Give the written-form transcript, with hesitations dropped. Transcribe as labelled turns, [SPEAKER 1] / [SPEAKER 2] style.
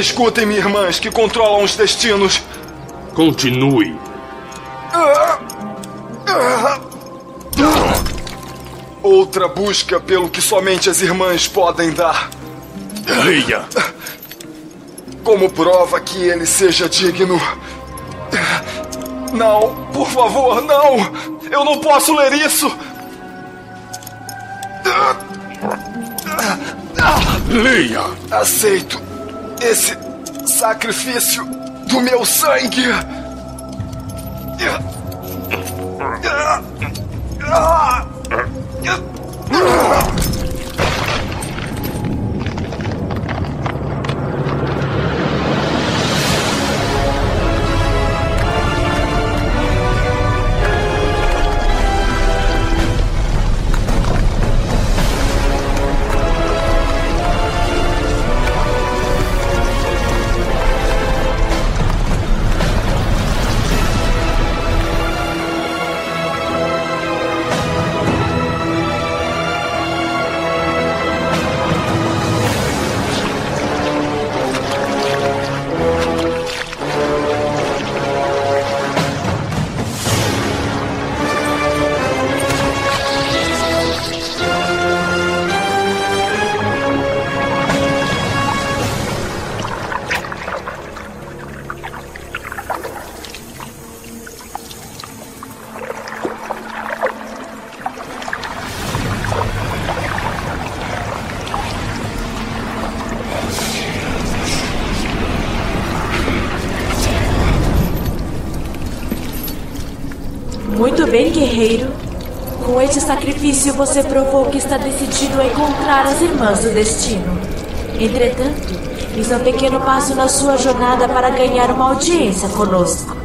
[SPEAKER 1] Escutem-me, irmãs, que controlam os destinos.
[SPEAKER 2] Continue.
[SPEAKER 1] Outra busca pelo que somente as irmãs podem dar.
[SPEAKER 2] Leia.
[SPEAKER 1] Como prova que ele seja digno. Não, por favor, não! Eu não posso ler isso!
[SPEAKER 2] Leia.
[SPEAKER 1] Aceito esse sacrifício do meu sangue!
[SPEAKER 3] Muito bem, guerreiro. Com este sacrifício você provou que está decidido a encontrar as irmãs do destino. Entretanto, isso é um pequeno passo na sua jornada para ganhar uma audiência conosco.